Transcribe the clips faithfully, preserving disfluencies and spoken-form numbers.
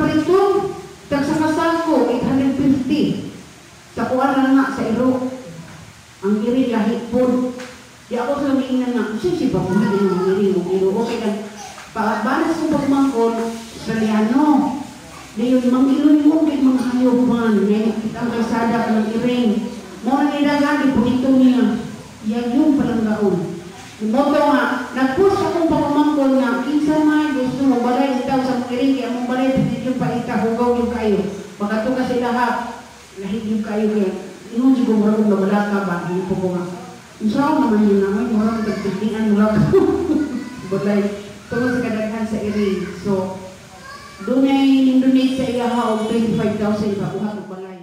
parito, tagsakasal ko, eight hundred fifty. Sa kuha na nga, sa iro. Ang iri lahi po. Di ako sa maingan nga, kasi si Bakulit yung iri, yung iro. Okay lang. Paabanas ko pagmangkon, Australiano. Ngayon, mang-ilon mo, kay mga hayupan. Ngayon, kitang kaysada ng iring. Muna nilagan, ipulito niya. Yan yung palanggaon. Moto nga, nag-push akong pagmamangkon nga, kinsa man, gusto mo, balay itaw sa iring, kaya mong balay, pitit yung paita, hugaw yung kayo. Pagkato kasi lahat, lahig yung kayo kaya, ingon siya kung marang babala ka ba, hindi po ko nga. Insaw naman yun naman, marang tagpitingan mo lang. Balay, tungkol sa kadaghan sa iring. So, doon ay donate sa iyaha o twenty-five thousand pa, kuha ng balay.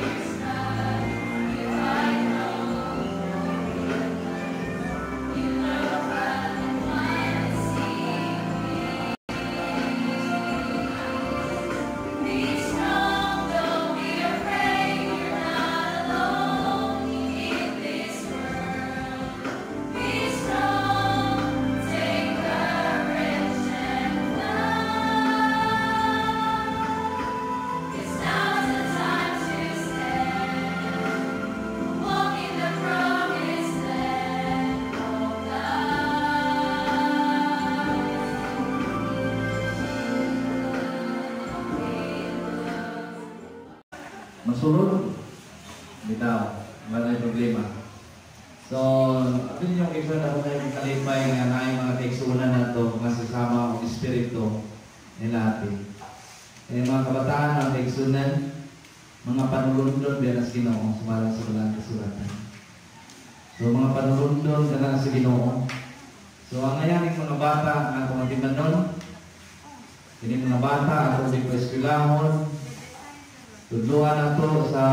Masulod, bitaw, wala problema. So, ito yung isa na kung kayo kalipay nga na yung mga teksunan na ito, mga sasama o espiritu nila atin. Eh, mga kabataan, mga teksunan, mga panulundon, biya na sa Ginoo, sumalang sa walang kasulatan. So, mga panulundon, ka na sa Ginoo. So, ang ngayaning mga bata, ang kumatiman nun, hindi mga bata, ako di ko eskwilahon, tudluan nato sa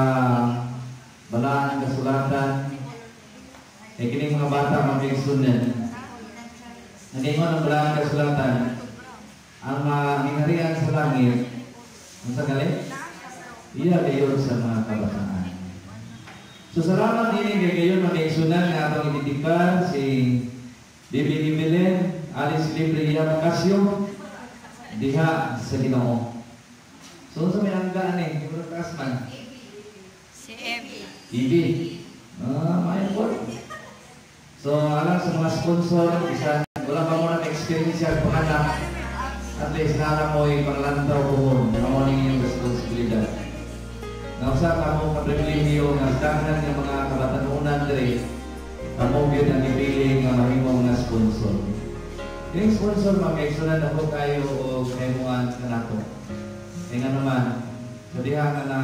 balaan ng kasulatan. E kini mga bata mabigsunan. Nagingon ang balaan ng kasulatan. Ang uh, hinarian sa langit, ang sa galit, iya gayon sa mga kabataan. So salamat ini kay gayon mabigsunan nga atong ititipan si Bibi Bibilen, Alice Libria Casio, diha sa Ginoo. So, sa may hanggaan eh, yung taas man? Si Ebi. Ebi. Ah, may po. So, alam sa mga sponsor, isa, wala pa mo na experience yan kung anak, at least nana mo yung panglantaw ko mo, namoning yung responsibilidad. Nausa ka mo kapribilihyo na dahan ng mga kabatanunan diri, kamo yun ang ipiling ng aming mga sponsor. Yung sponsor, mag-exonan ako kayo o kahimuan ka na to. E nga naman, so diha nga na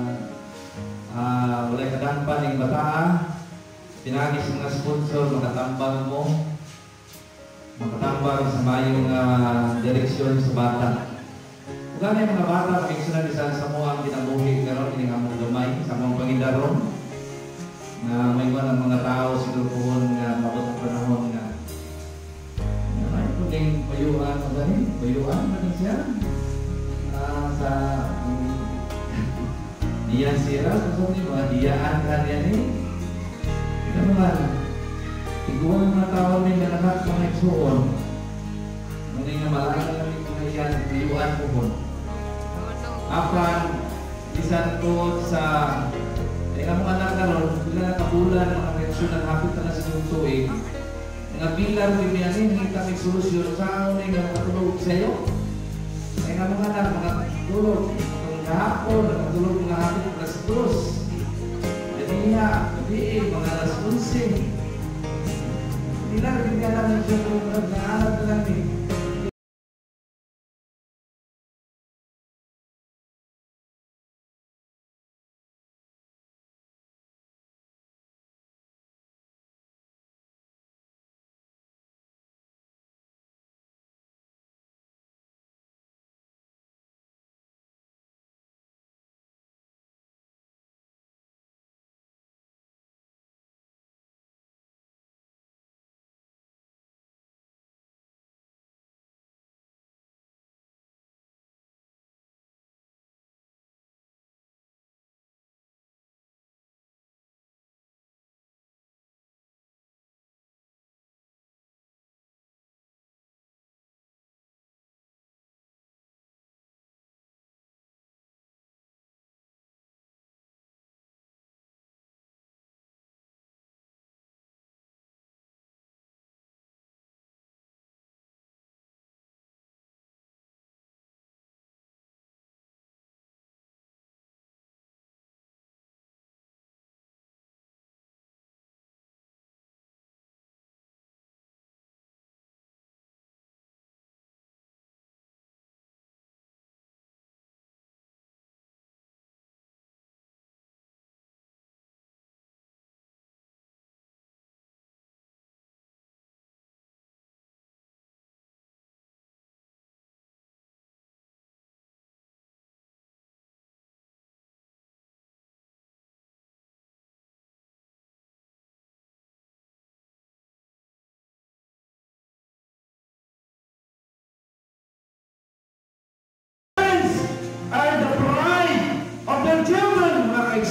uh, walay kadampan ng bataan, pinagis mga sponsor, makatambang mo, makatambang sa mayong uh, direksyon sa bata. Kung gano'n yung mga bata, pag-iksunan isa sa mo ang kinabuhi karon ini nga mong gamay, sa mong pangindaron, na may mga mga tao siguro pohon nga mabot ang panahon nga may kuning payuan o gani, payuan ba siya? Sa diyan sira, so ni mga diyaan kan yan eh. Ito naman, iguan mga tao min na nakat mga iksuon. Muna nga malaking namin mga iyan, payuan po po. Apan, isan to sa eh ang mga anak karon, bila nakabulan mga reaksyon ng hapit na sa yung tuig. Mga bilang din yan eh, hindi kami solusyon sa ano nga makatulog sa iyo. Ay nga mga anak, mga tulog, mga kahapon, nakatulog mga hapon, alas dos. Jadi nga, hindi mga alas onse. Hindi lang, hindi nga lang siya kung nag-aaral na lang eh.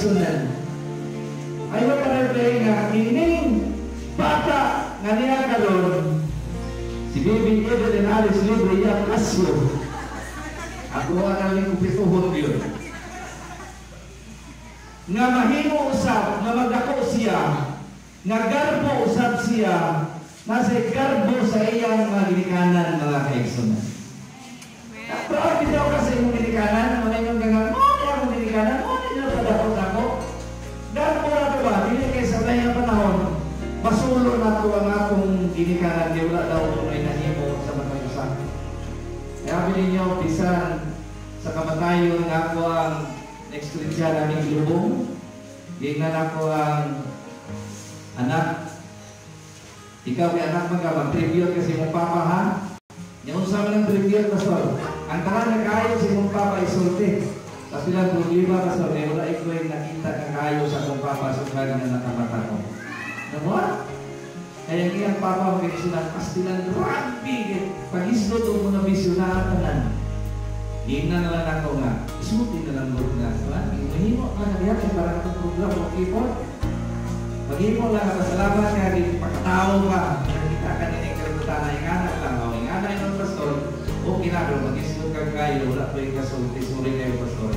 kaigsunan. Ayaw ka na play nga, ining bata nga niya karon si Baby Evelyn Alice Libre iya Casio. Ako ang aling pituhon yun. Nga mahimo usab, nga magdako siya, nga garbo usab siya, nasa garbo sa iyang mga ginikanan mga kaigsunan. Proud din ako sa iyong ginikanan, mga inyong gangan, mo na akong ginikanan, mo na inyong padakot ako. Garbo na ito ba, hindi kayo sa layang panahon, masulo na ito ang akong ginikanan, di wala daw kung may nahimo sa mga isa. Kaya bilhin niyo, pisan sa kamatayon nga ako ang next week siya naming lubong. Gingnan ako ang anak. Ikaw ay anak mga mag-tribute kasi mong papa ha. Yung sa mga tribute pastor. Ang tahan na kayo si mong papa isulti. Kasi lang problema pastor. Eh wala ikaw yung nakita na kayo sa mong papa sa kanya na nakamata ko. Namuha? Kaya kiyang papa mag-isunan. Pastilan rugby. Pag-islo ito mo na visionahan tanan. Gingnan na lang ako nga. Isuti na lang Lord nga. Mahimo ka na diyan kaya parang itong program o keyboard. Maghimo lang at salamat nga din pagkatao ka. Nakita ka din yung kalimutan na yung anak lang. O yung anak yung pastor. O kinado, mag-isulog ka kayo. Wala pa yung kasulti. Suri kayo pastor.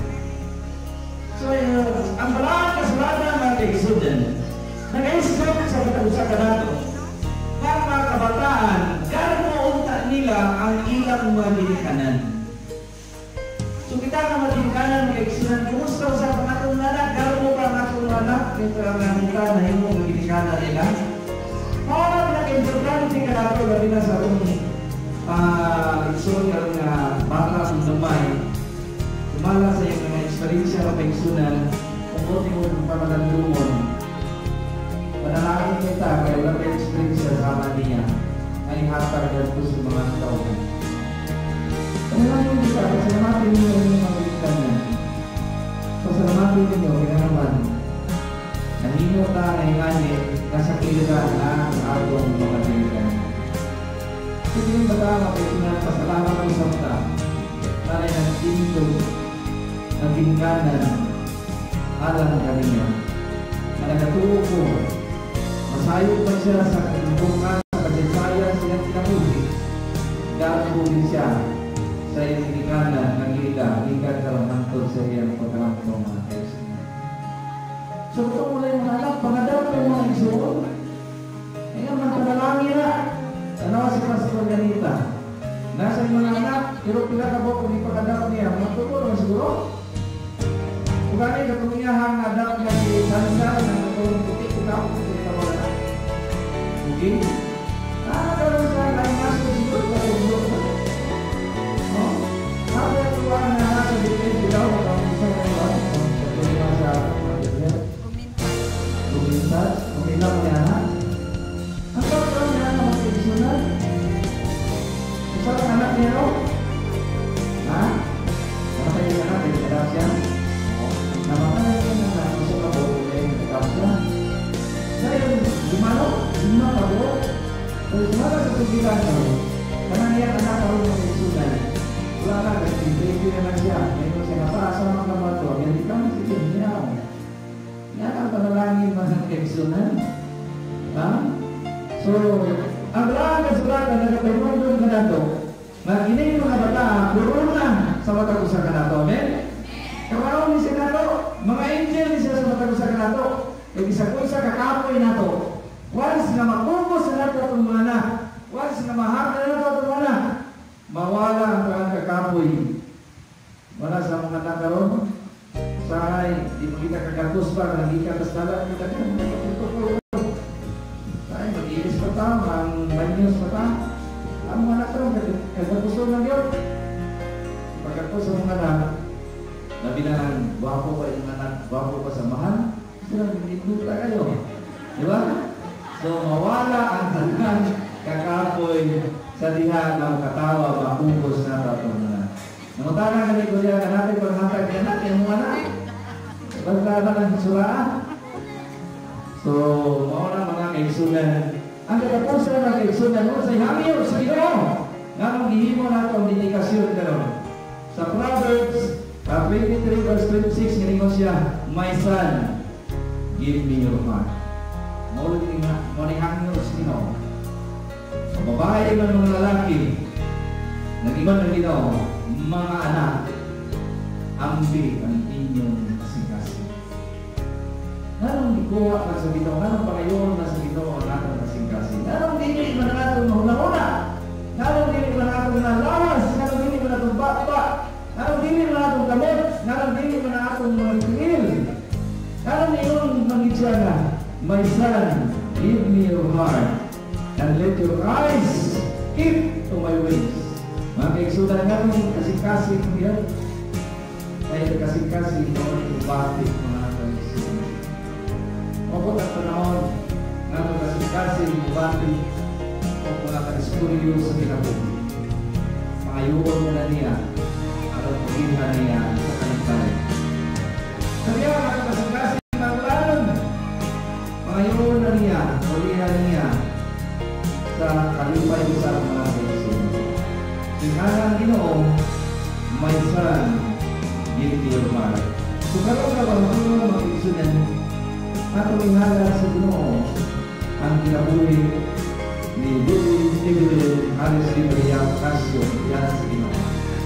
So yun, ang balaan kasulatan mga kaisudan. Nag-isulog sa pag-usap ka nato. Ang mga kabataan, karmo unta nila ang ilang mga dinikanan. So kita nga magingkanan ng kaigsunan, kumusta sa pangatong anak, garo mo pa ang atong anak, ito ang nanita na yung mga ginikanan nila. Mga pinaka-importante ka nato, labi na sa atong kaigsunan uh, nga bata ang damay. Tumala sa iyong mga eksperyensya ng kaigsunan, kung buti mo ng pamalandungon. Manalangin kita, kaya wala ka eksperyensya sa ama niya, ay hatag na ito sa mga tao. Pasalamatin kita, pasalamatin niyo ang inyong mga ikanan. Pasalamatin niyo, kaya naman, nahimo ka na inganit, nasa kiliran na ang atong mga ikanan. Sige yung bata, makaisunan, pasalamat ang isang ta, para ng tinto, ng tingkanan, alang kaniya. Managatuo ko, masayog pa siya sa kanibukan, sa kaninsaya silang kinabuhi, gagawin siya, sa iyong ginikanan ng ila, ikan ka lang hantod sa iyang pagkakampong mga kaisunan. So ito mula yung mga anak, pangadap ng mga isuon. Ngayon, magpadalangin na. Ano si Pastor Ganita? Nasa yung mga anak, pero pila ka po kung ipakadap niya, matutulong siguro. Kung gani, katumiyahang adap niya si Sansa, na matulong puti, ikaw kung ito wala. Okay? Nakakaroon sa lain maso siguro, matulong na. Apa yang keluar nana sedikit tidak orang bisa keluar seperti masa peminta peminta punya anak apa orang yang masih di sana misalnya anaknya loh ah nama saya anak dari Indonesia nama saya yang masuk ke bawah Indonesia saya di mana di mana kamu dari mana sesuatu karena dia anak tahu yang sudah wala ka, kasi naman siya. Ngayon siya napasa mga kamato. Yan ikaw na sige niya. Yan ang panalangin mga kaigsunan. Ha? So, ang lahat na sulat na nagpapayunod ka na ito, na ini yung mga bata, puro na sa matagusa ka na ito. Amen? Kawaw ni siya na ito. Mga angel ni siya sa matagusa ka na ito. E bisa ko isa kakapoy na ito. Once na makukos na ito itong mga anak. Once na mahal na ito itong mga anak. Mawala ang kang kakapoy. Wala sa mga nakaroon. Sahay, di mo kita kagatos pa, naging katastala, kita ka, sahay, mag-iilis pa ta, ang banyos pa ta. Ang mga nakaroon, kagatos lang yun. Pagkatos sa mga anak, labi na lang, wapo pa yung anak, wapo pa sa mahal, sila, nagdudula kayo. Di ba? So, mawala ang kang kakapoy sa diha ng katawa, makukos na tatong na. Namutana ka ni Kuya, ka natin paghatag ka natin yung anak. Basta na ng suraan. So, mauna mga kaigsunan. Ang katapusan ng kaigsunan mo sa ihamil, sa ito. Nga nang gihimo na ito ang dedikasyon ka ron. Sa Proverbs, Sa twenty-three verse twenty-six, ngayon siya, my son, give me your heart. Maulit nga, maulit hangin sa Ginoo. Ang babae man mga lalaki, nag-iban ng Ginoo, mga anak, ambi ang inyong kasing-kasing. Nanong ikuha ka sa Ginoo, nanong pangayon na sa Ginoo ang atong kasing-kasing. Nanong dili man ang atong mahuna-una, nanong dili man ang atong nalawas, nanong dili man ang atong bata, nanong dili man ang atong kamot, nanong dili man ang atong mga tingil. Nanong iyon mangitsya na, my son, give me your heart, and let your eyes keep to my ways. Mga kaigsudan nga nung kasing-kasing yan, ay kasing-kasing noon yung bakit mga kaigsudan. Mabot ang panahon nga nung kasing-kasing yung bakit o mga kaisturyo sa kinabuhi. Pangayuon mo na niya at ang paghinhan niya sa kanitay. Kaya mga kasing-kasing mga kulanon, pangayuon na niya, paghinhan niya sa kalipay sa mga kaigsudan. Sinanang Ginoo, my son, give me your heart. So karoon ka ba mga mga kaigsudan, atong ihala sa Ginoo ang kinabuhi ni Billy Evelyn Harris Liberia Casio yan sa Ginoo.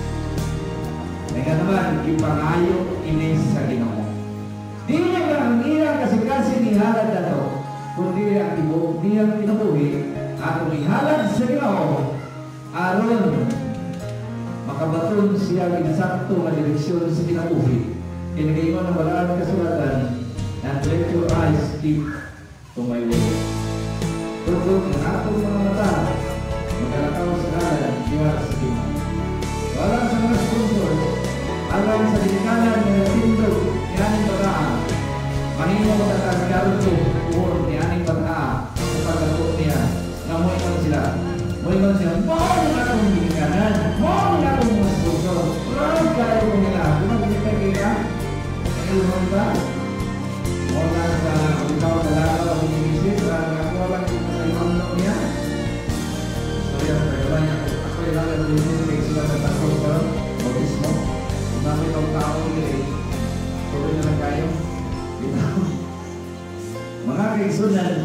Kaya naman, ipangayo ini sa Ginoo. Di niya ka ang iyang kasi-kasi ni halad na to, kundi ang ibo, di ang kinabuhi, atong ihalad sa Ginoo, aron makabaton siya ang insakto na direksyon sa kinabuhi. Kinagay mo ng balaan kasulatan, and let your eyes keep to my way. Tugod ng atong mga mata, magkalakaw sa kanan, diwala sa Ginoo. Walang sa mga sponsor, alam sa dinikanan ng tindog ni Aning Bataa, mahimo magkakagaro ito, uor ni Aning Bataa, sa pagkato niya, na mo ikan sila. Mo ikan sila, mo na akong dinikanan, mo na akong mga sponsor. Marami kayo kong nila, kung mag-ibigay kayo, ayun ba? Mula sa ikaw na lalaw ang iniisip na nakakuha lang yung mga imamno niya. So yan, nagawa niya. Ako yung lalaw ang iniisip ay sila sa takot ko, autismo. Kung namin ang tao niya eh, tuloy na lang kayo. Mga kaigsunan,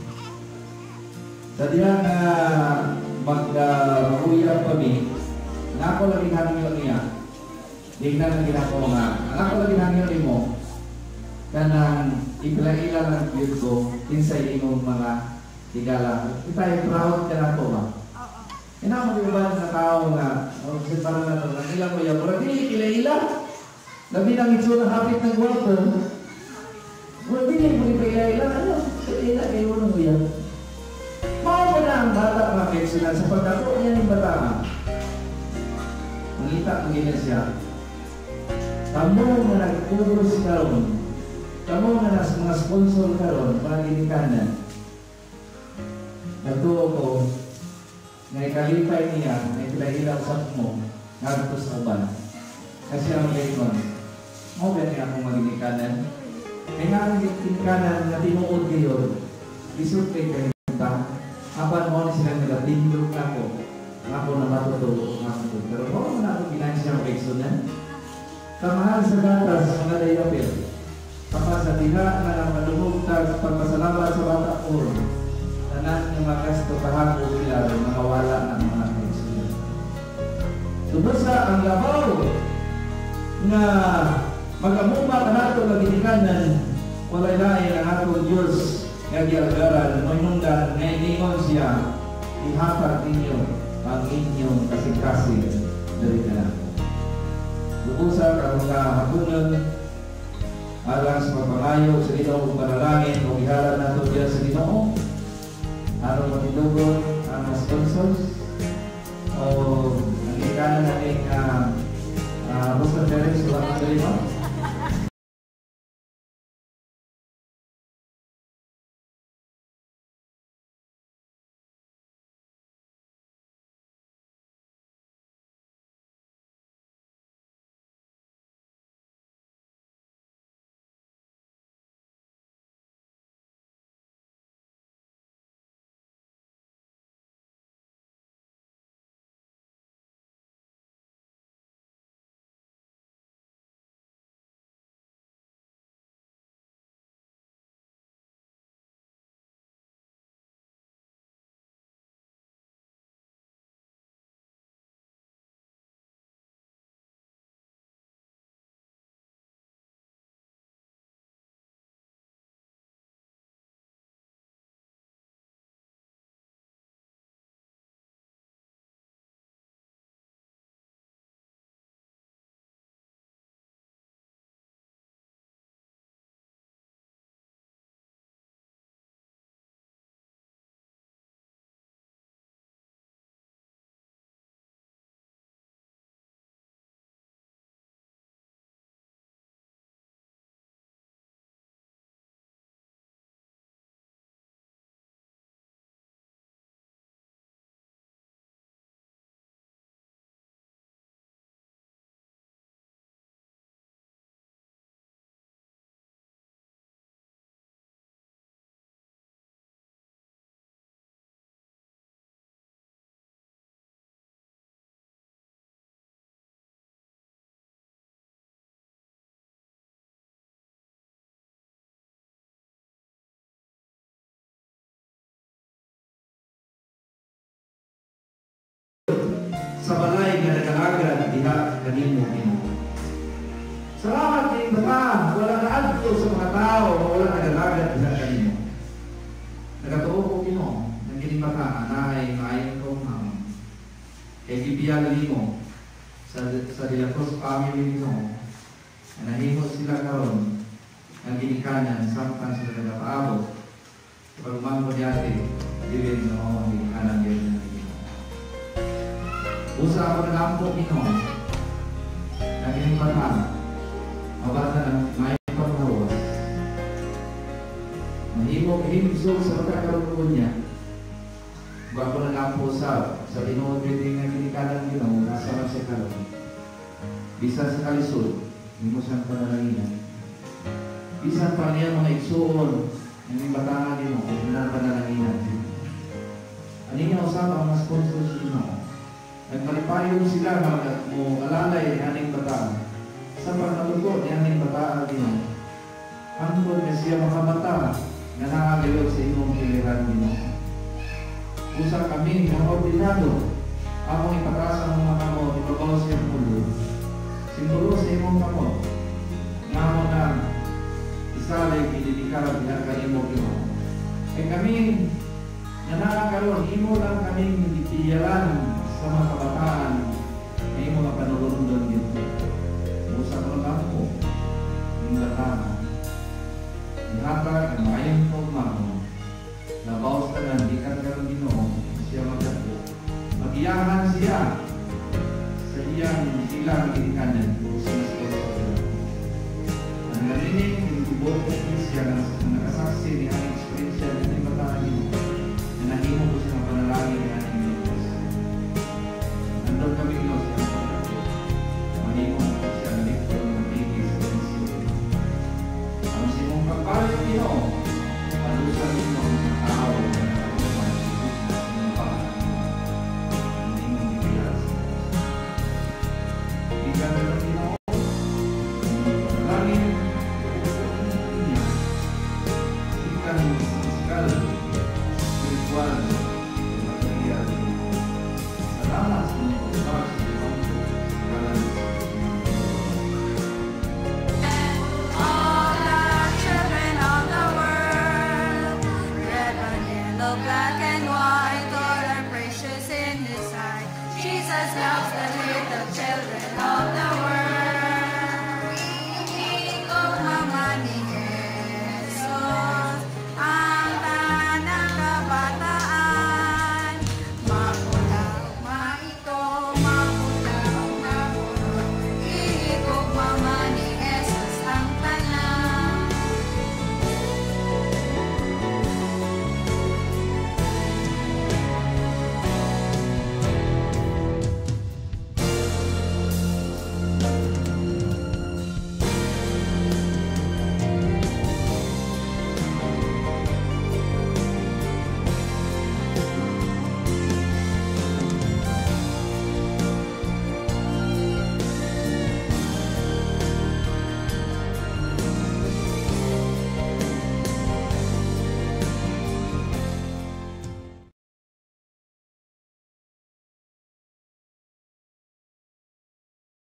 sa diyan na mag-uyap kami, na ako lagi hangin niya. Tingnan ang ginako nga. Ako lagi hangin mo. Kanang ipila-ila ng view ko, kinsay imong mga tigala. Itay proud ka na po ba? Ina mo yung na tao nga, o kasi parang na ito, ilang mo yan, pero hindi ipila-ila. Labi ng itsura hapit ng gwapo. Wala din mo ipila-ila, ano? Ipila, kayo mo yan. Mao mo na ang bata mga kaigsunan sa pagdako niya ng bata. Mangita ang gina siya. Tamo mo nag-ubos karon. Kamu nga nas mga sponsor karon para ginikanan. Natuo ko na ikalipay niya na ipilahilaw sa mo ngadto sa uban. Kasi ang laygon, mo ba niya akong maginikanan? Kaya nga ang ginikanan na tinuod kayo, isurte kayo ta. Apan mo na silang nagabindog na ko. Ako na matutulo nga ko. Pero mo na ako ginansya ang kaigsunan. Kamahal sa gatas, mga dayapil. Kapag sa diha na ang malumog tag pagpasalamat sa bata ko, tanan ng mga gasto kahapon sila rin makawala ng mga kaigsunan. Subusa ang labaw na mag-amuma ka nato na ginikanan, walay lain ang atong Diyos nga giagaran, mahinungdan nga iningon siya, ihatag ninyo ang inyong kasing-kasing dari na. Subusa ka mga hapunan, alang sa pagpangayo sa Ginoo kung panalangin o ihalan nato diyan sa Ginoo aron matidugon ang mga sponsors o ang ikanan natin uh, uh, Boston Terence o ang Ginoo sa balay nga nagalagad diha kanimo Ginoo. Salamat kay bata, wala naadto sa mga tao, wala nagalagad diha kanimo. Nagatuo ko Ginoo, nang kini bata anay maayon ko ma'am. Kay gibiyag nimo sa sa Dilacos family Ginoo. Nahimo sila karon ang ginikanan samtang sila nagapaabot. Pagmampo diyate, diwin na ako ang ginikanan din ng Ginoo. Usa ako nagampo Ginoo. Naging bata, mabata ng may panghawas. Mahimo himso sa pagkakaroon niya. Kung ako nagampo sa sa tinuod din ng ginikanan Ginoo, nasa man siya karon. Bisa sa kalisod, hindi mo siyang panalaginan. Bisan pa niya mga igsuon, hindi batangan din mo, kung hindi panalaginan. Ano niya usap ang mga sponsors mo? Nagmalipayon sila mga mo alalay ni aning bataan. Sa pagkatuto ni aning bataan din mo. Hangtod na siya makamata na nakagilog sa imong kiliran din mo. Usa kami, mga ordinado, among ipatasa ng mga kamot, ipabaw sa iyong mulo. Simbolo sa imong kamot, nga mo na isalay pinidikar bilang kanimo Ginoo. Eh kami na nakakaroon, imo lang kaming itiyalan sa mga kabataan na imo nga panulundon dito. Musa ko lang po, yung bataan. Ihatag ang maayong pagmamo, nabawas ka na, di ka karoon Ginoo, siya magdapo. Magiyahan siya sa iyang silang ginikanan o sinasponsor sila. Ang narinig, yung tibok siya na nakasaksi ni ang experience